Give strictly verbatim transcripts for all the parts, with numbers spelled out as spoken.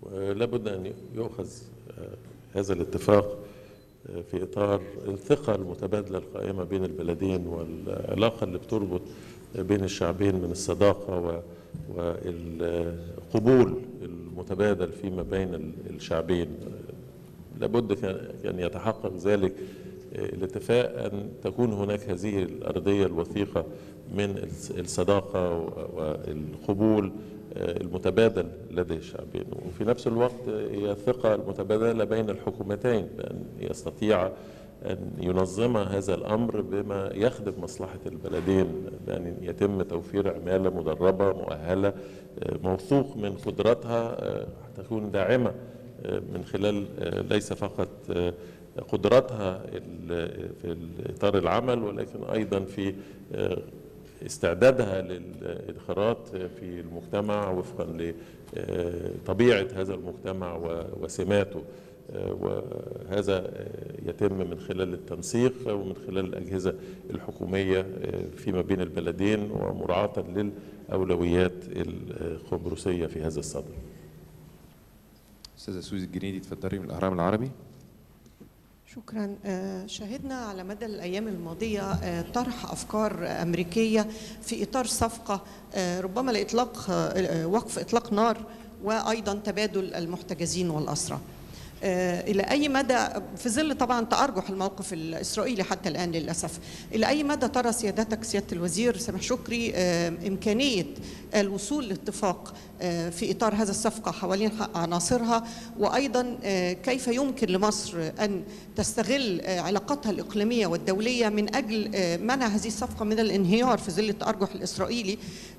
لابد أن يؤخذ هذا الاتفاق في إطار الثقة المتبادلة القائمة بين البلدين والعلاقة اللي بتربط بين الشعبين من الصداقة والقبول المتبادل فيما بين الشعبين. لابد أن يتحقق ذلك الاتفاق أن تكون هناك هذه الأرضية الوثيقة من الصداقة والقبول المتبادل لدى الشعبين، وفي نفس الوقت هي الثقة المتبادلة بين الحكومتين بأن يستطيع أن ينظم هذا الأمر بما يخدم مصلحة البلدين، بأن يتم توفير عمالة مدربة مؤهلة موثوق من قدراتها تكون داعمة من خلال ليس فقط قدراتها في إطار العمل ولكن أيضا في استعدادها للانخراط في المجتمع وفقا لطبيعة هذا المجتمع وسماته، وهذا يتم من خلال التنسيق ومن خلال الأجهزة الحكومية فيما بين البلدين ومراعاة للأولويات القبرصية في هذا الصدد. أستاذة سوزي الجنيدي تفضلي من الأهرام العربي. شكرا. شاهدنا على مدى الأيام الماضية طرح أفكار أمريكية في إطار صفقة ربما لإطلاق وقف إطلاق نار وأيضا تبادل المحتجزين والأسرى. إلى أي مدى في ظل طبعا تأرجح الموقف الإسرائيلي حتى الآن للأسف، إلى أي مدى ترى سيادتك سيادة الوزير سامح شكري إمكانية الوصول لاتفاق في إطار هذا الصفقة حوالين عناصرها، وأيضا كيف يمكن لمصر أن تستغل علاقاتها الإقليمية والدولية من أجل منع هذه الصفقة من الانهيار في ظل التأرجح الإسرائيلي،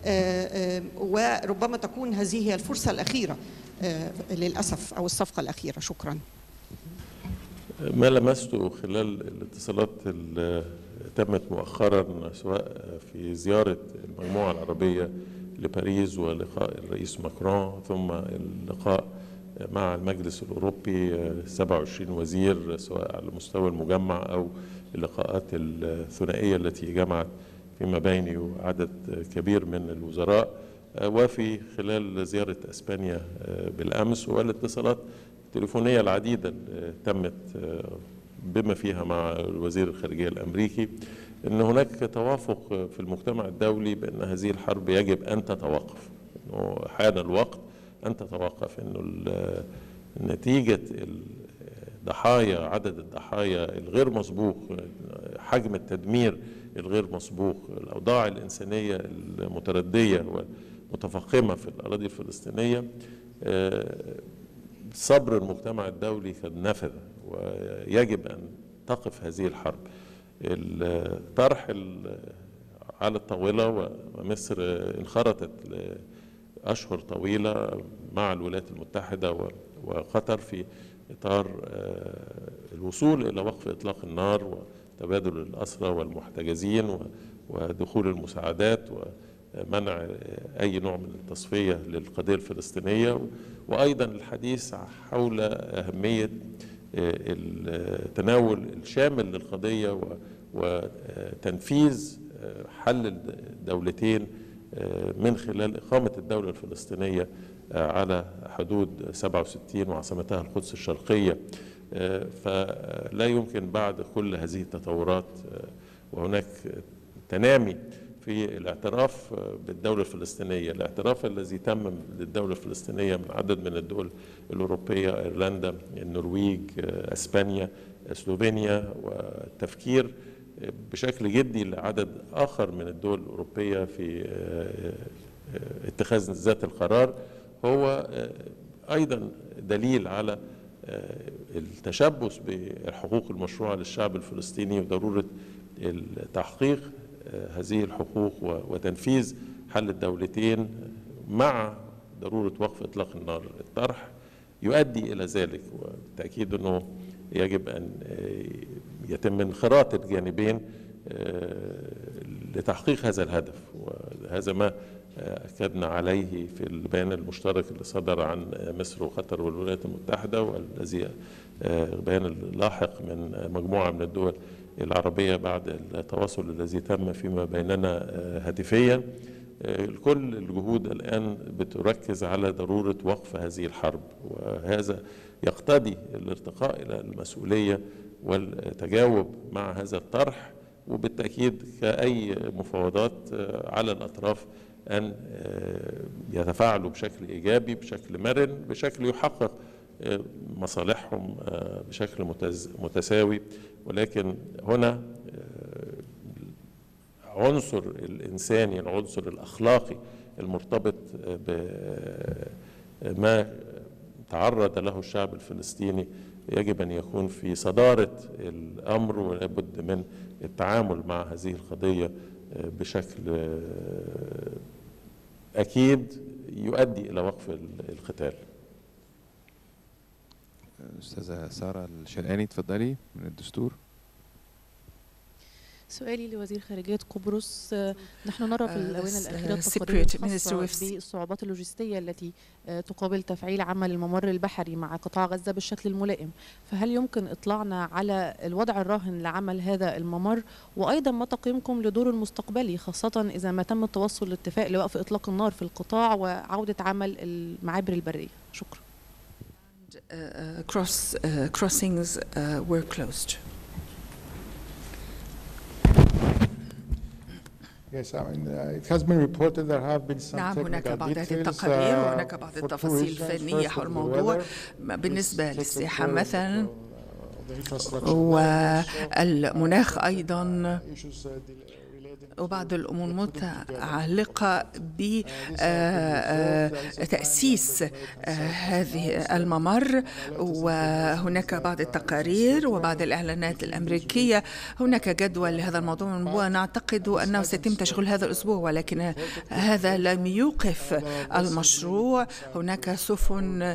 وربما تكون هذه هي الفرصة الأخيرة للأسف أو الصفقة الأخيرة. شكرا. ما لمسته خلال الاتصالات اللي تمت مؤخرا سواء في زيارة المجموعة العربية لباريس ولقاء الرئيس ماكرون ثم اللقاء مع المجلس الأوروبي سبعة وعشرين وزير سواء على مستوى المجمع أو اللقاءات الثنائية التي جمعت فيما بيني عدد كبير من الوزراء، وفي خلال زيارة أسبانيا بالأمس والاتصالات التليفونية العديدة تمت بما فيها مع وزير الخارجية الأمريكي، أن هناك توافق في المجتمع الدولي بأن هذه الحرب يجب أن تتوقف، أنه حان الوقت أن تتوقف، أنه نتيجة الضحايا عدد الضحايا الغير مسبوق، حجم التدمير الغير مسبوق، الأوضاع الإنسانية المتردية والمتفاقمة في الأراضي الفلسطينية، صبر المجتمع الدولي قد نفذ ويجب أن تقف هذه الحرب. الطرح على الطاولة ومصر انخرطت لأشهر طويلة مع الولايات المتحدة وقطر في إطار الوصول إلى وقف إطلاق النار وتبادل الأسرى والمحتجزين ودخول المساعدات ومنع أي نوع من التصفية للقضية الفلسطينية، وأيضا الحديث حول أهمية التناول الشامل للقضية وتنفيذ حل الدولتين من خلال إقامة الدولة الفلسطينية على حدود سبعة وستين وعاصمتها القدس الشرقية. فلا يمكن بعد كل هذه التطورات وهناك تنامي في الاعتراف بالدولة الفلسطينية، الاعتراف الذي تم للدولة الفلسطينية من عدد من الدول الأوروبية، إيرلندا، النرويج، أسبانيا، سلوفينيا، والتفكير بشكل جدي لعدد آخر من الدول الأوروبية في اتخاذ ذات القرار، هو أيضا دليل على التشبث بالحقوق المشروعة للشعب الفلسطيني وضرورة تحقيق هذه الحقوق وتنفيذ حل الدولتين مع ضرورة وقف إطلاق النار. الطرح يؤدي إلى ذلك، وبالتأكيد أنه يجب أن يتم انخراط الجانبين لتحقيق هذا الهدف، وهذا ما أكدنا عليه في البيان المشترك اللي صدر عن مصر وقطر والولايات المتحدة، والذي بيان اللاحق من مجموعة من الدول العربية بعد التواصل الذي تم فيما بيننا هاتفيا. كل الجهود الآن بتركز على ضرورة وقف هذه الحرب، وهذا يقتضي الارتقاء إلى المسؤولية والتجاوب مع هذا الطرح، وبالتأكيد كأي مفاوضات على الأطراف أن يتفاعلوا بشكل إيجابي، بشكل مرن، بشكل يحقق مصالحهم بشكل متساوي. ولكن هنا عنصر الإنساني، العنصر الأخلاقي المرتبط بما تعرض له الشعب الفلسطيني يجب أن يكون في صدارة الأمر، ولابد من التعامل مع هذه القضية بشكل أكيد يؤدي إلى وقف القتال. أستاذة سارة الشرقاني اتفضلي من الدستور. سؤالي لوزير خارجية قبرص، نحن نرى في الآونة الأخيرة التقارير الخاصة بالصعوبات اللوجستية التي تقابل تفعيل عمل الممر البحري مع قطاع غزة بالشكل الملائم، فهل يمكن إطلاعنا على الوضع الراهن لعمل هذا الممر؟ وأيضا ما تقييمكم لدور المستقبلي، خاصة إذا ما تم التوصل لاتفاق لوقف إطلاق النار في القطاع وعودة عمل المعابر البرية؟ شكرا. Uh, cross, uh, crossings uh, were closed. Yes, I mean, uh, it has been reported there have been some نعم، هناك technical بعض details التقارير uh, وهناك بعض for two التفاصيل reasons. الفنية First حول of the الموضوع weather, بالنسبة this takes للسياحة care of, مثلا، uh, the infrastructure والمناخ أيضا، issues, uh, related وبعض الأمور متعلقة بتأسيس هذه الممر. وهناك بعض التقارير وبعض الإعلانات الأمريكية. هناك جدول لهذا الموضوع، ونعتقد أنه سيتم تشغيل هذا الأسبوع، ولكن هذا لم يوقف المشروع. هناك سفن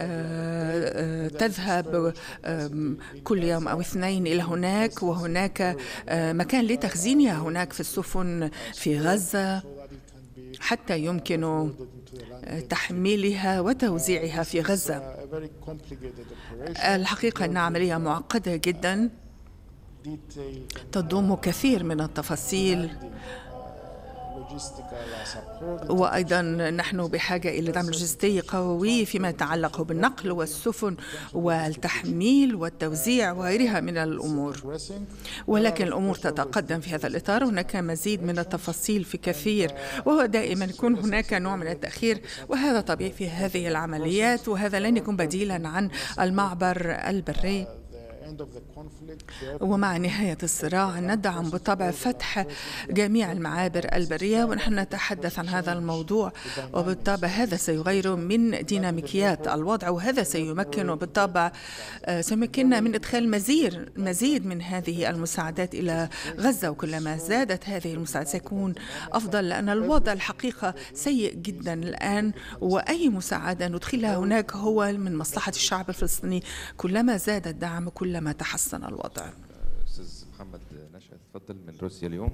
تذهب كل يوم أو اثنين إلى هناك، وهناك مكان لتخزينها هناك في السفن في غزة حتى يمكن تحميلها وتوزيعها في غزة. الحقيقة أن عملية معقدة جدا تضم كثير من التفاصيل، وأيضا نحن بحاجة إلى دعم لوجستي قوي فيما يتعلق بالنقل والسفن والتحميل والتوزيع وغيرها من الأمور. ولكن الأمور تتقدم في هذا الإطار. هناك مزيد من التفاصيل في كثير، وهو دائما يكون هناك نوع من التأخير، وهذا طبيعي في هذه العمليات، وهذا لن يكون بديلا عن المعبر البري. ومع نهاية الصراع ندعم بالطبع فتح جميع المعابر البرية، ونحن نتحدث عن هذا الموضوع، وبالطبع هذا سيغير من ديناميكيات الوضع، وهذا سيمكن بالطبع سيمكننا من إدخال مزيد مزيد من هذه المساعدات إلى غزة. وكلما زادت هذه المساعدات سيكون أفضل، لأن الوضع الحقيقة سيء جدا الآن، وأي مساعدة ندخلها هناك هو من مصلحة الشعب الفلسطيني. كلما زاد الدعم كلما تحسن الوضع. أستاذ محمد نشأت تفضل من روسيا اليوم.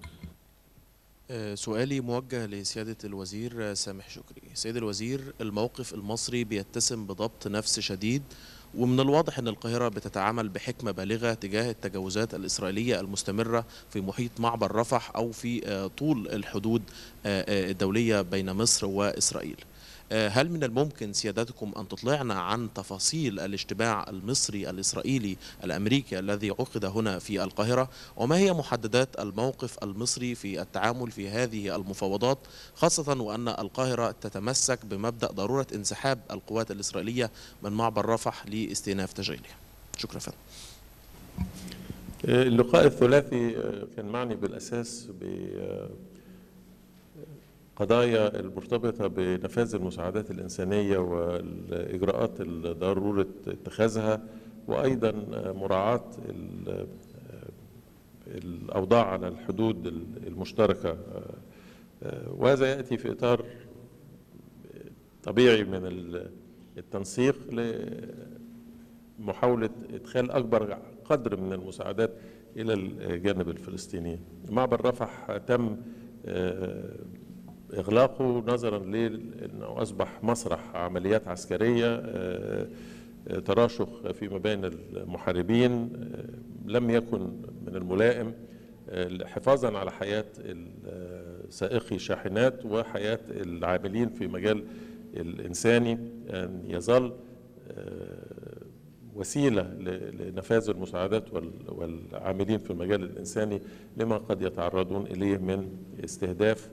سؤالي موجه لسيادة الوزير سامح شكري. سيد الوزير، الموقف المصري بيتسم بضبط نفس شديد، ومن الواضح أن القاهرة بتتعامل بحكمة بالغة تجاه التجاوزات الإسرائيلية المستمرة في محيط معبر رفح أو في طول الحدود الدولية بين مصر وإسرائيل. هل من الممكن سيادتكم أن تطلعنا عن تفاصيل الاجتماع المصري الإسرائيلي الأمريكي الذي عقد هنا في القاهرة، وما هي محددات الموقف المصري في التعامل في هذه المفاوضات، خاصة وأن القاهرة تتمسك بمبدأ ضرورة انسحاب القوات الإسرائيلية من معبر رفح لاستئناف تشغيله؟ شكرا فندم. اللقاء الثلاثي كان معني بالأساس ب قضايا المرتبطة بنفاذ المساعدات الإنسانية والإجراءات الضرورة اتخاذها، وأيضا مراعاة الأوضاع على الحدود المشتركة، وهذا يأتي في إطار طبيعي من التنسيق لمحاولة إدخال أكبر قدر من المساعدات إلى الجانب الفلسطيني. معبر رفح تم إغلاقه نظرا لأنه أصبح مسرح عمليات عسكرية، تراشق فيما بين المحاربين. لم يكن من الملائم حفاظا على حياة سائقي الشاحنات وحياة العاملين في مجال الإنساني، أن يظل وسيلة لنفاذ المساعدات والعاملين في المجال الإنساني لما قد يتعرضون إليه من استهداف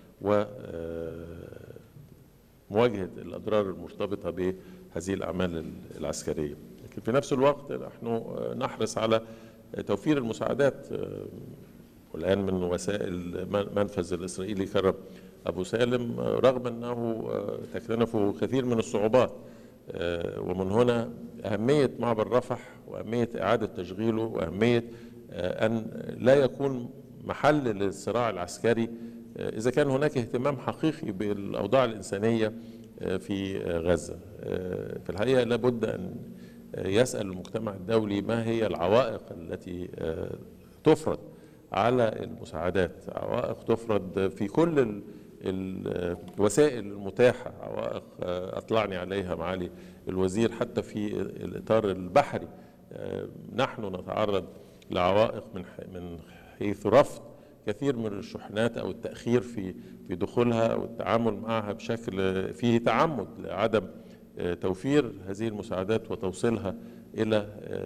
ومواجهة الأضرار المرتبطة بهذه الأعمال العسكرية. لكن في نفس الوقت نحن نحرص على توفير المساعدات، والآن من وسائل منفذ الإسرائيلي كرم أبو سالم رغم أنه تكتنفه كثير من الصعوبات، ومن هنا أهمية معبر رفح وأهمية إعادة تشغيله وأهمية أن لا يكون محل للصراع العسكري إذا كان هناك اهتمام حقيقي بالأوضاع الإنسانية في غزة. في الحقيقة لابد أن يسأل المجتمع الدولي ما هي العوائق التي تفرض على المساعدات، عوائق تفرض في كل الوسائل المتاحة، عوائق أطلعني عليها معالي الوزير حتى في الإطار البحري. نحن نتعرض لعوائق من من حيث رفض كثير من الشحنات أو التأخير في في دخولها أو التعامل معها بشكل فيه تعمد لعدم توفير هذه المساعدات وتوصيلها إلى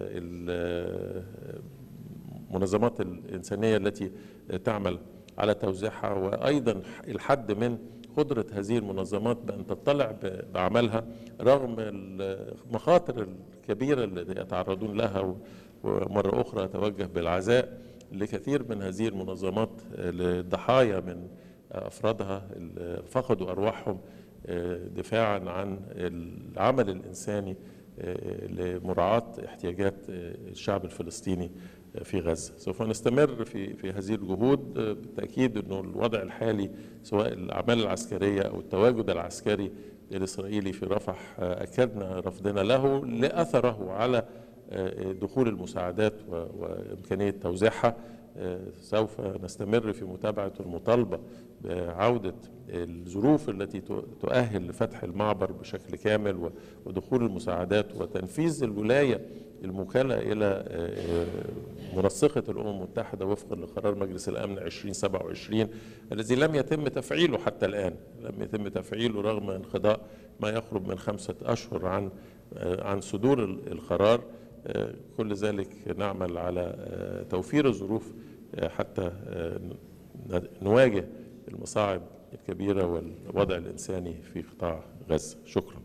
المنظمات الإنسانية التي تعمل على توزيعها، وأيضا الحد من قدرة هذه المنظمات بأن تطلع بعملها رغم المخاطر الكبيرة التي يتعرضون لها. ومرة أخرى أتوجه بالعزاء لكثير من هذه المنظمات للضحايا من أفرادها اللي فقدوا أرواحهم دفاعا عن العمل الإنساني لمراعاة احتياجات الشعب الفلسطيني في غزة. سوف نستمر في في هذه الجهود. بالتأكيد أنه الوضع الحالي سواء الأعمال العسكرية أو التواجد العسكري الإسرائيلي في رفح أكدنا رفضنا له لأثره على دخول المساعدات وإمكانية توزيعها. سوف نستمر في متابعة المطالبة بعودة الظروف التي تؤهل لفتح المعبر بشكل كامل ودخول المساعدات وتنفيذ الولاية الموكلة إلى منسقة الأمم المتحدة وفقا لقرار مجلس الأمن ألفين وسبعة وعشرين الذي لم يتم تفعيله حتى الآن، لم يتم تفعيله رغم انقضاء ما يقرب من خمسة أشهر عن عن صدور القرار. كل ذلك نعمل على توفير الظروف حتى نواجه المصاعب الكبيرة والوضع الإنساني في قطاع غزة. شكرا.